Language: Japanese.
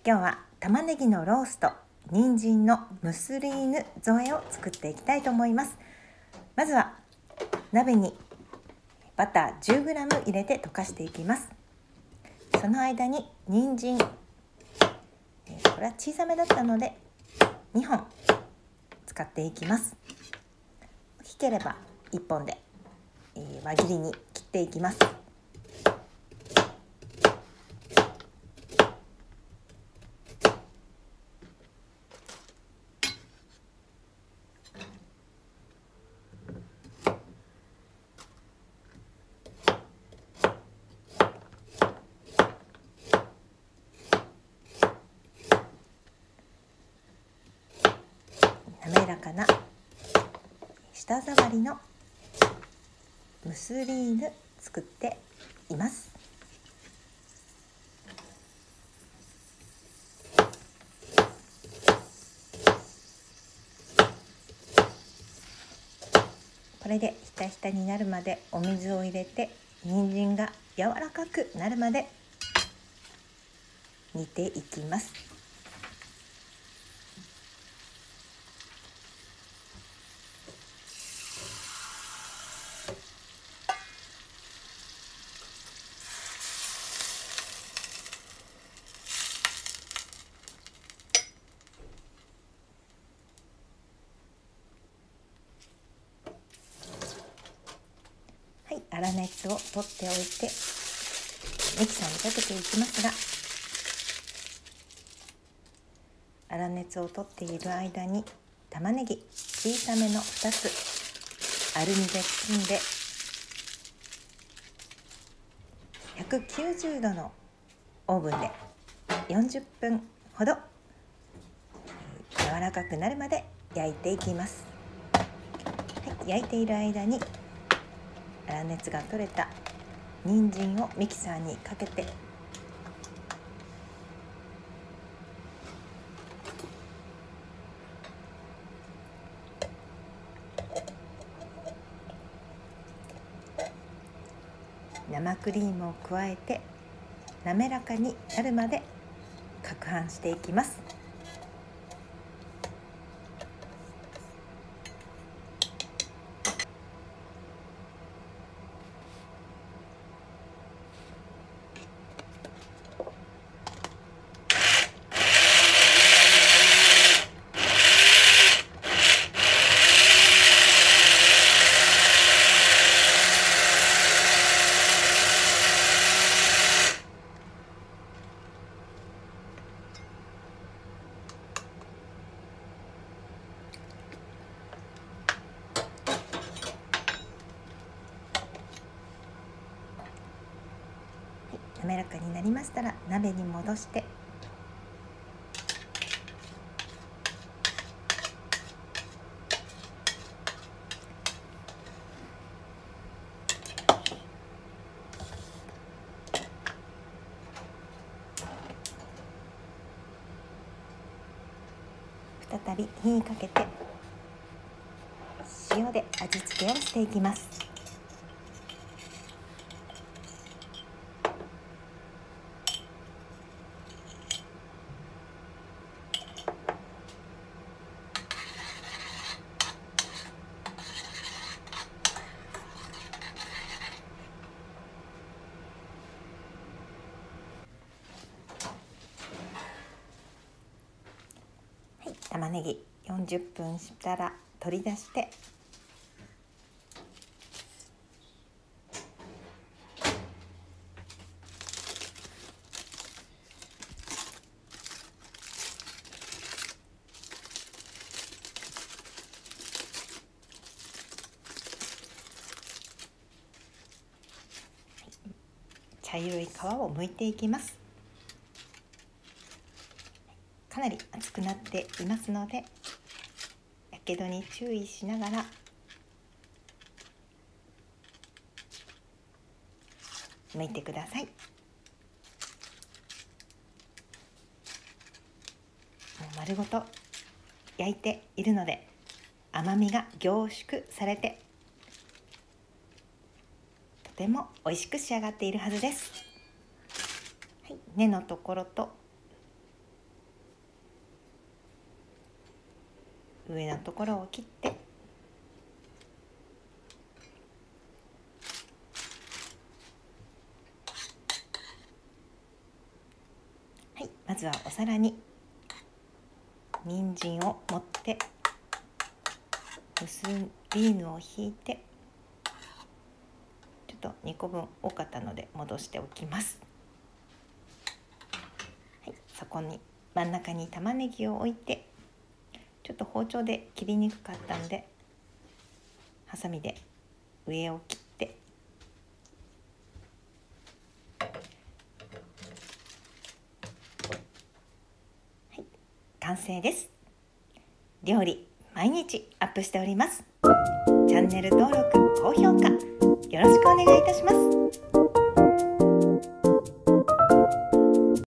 今日は玉ねぎのロースト、人参のムスリーヌ添えを作っていきたいと思います。まずは鍋にバター 10g 入れて溶かしていきます。その間に人参、これは小さめだったので2本使っていきます。大きければ1本で輪切りに切っていきます。滑らかな舌触りのムスリーヌ作っています。これでひたひたになるまでお水を入れて、人参が柔らかくなるまで煮ていきます。はい、粗熱を取っておいてミキサーにかけていきますが、粗熱を取っている間に玉ねぎ小さめの2つアルミで包んで190度のオーブンで40分ほど柔らかくなるまで焼いていきます。はい、焼いている間に粗熱が取れた人参をミキサーにかけて生クリームを加えて滑らかになるまで攪拌していきます。滑らかになりましたら鍋に戻して再び火にかけて塩で味付けをしていきます。玉ねぎ40分したら取り出して茶色い皮を剥いていきます。かなり熱くなっていますのでやけどに注意しながら剥いてください。もう丸ごと焼いているので甘みが凝縮されてとても美味しく仕上がっているはずです。はい、根のところと上のところを切って、はい、まずはお皿に人参を盛ってムスリーヌを引いて、ちょっと2個分多かったので戻しておきます。はい、そこに真ん中に玉ねぎを置いて、ちょっと包丁で切りにくかったのでハサミで上を切って、はい、完成です。料理毎日アップしております。チャンネル登録、高評価よろしくお願いいたします。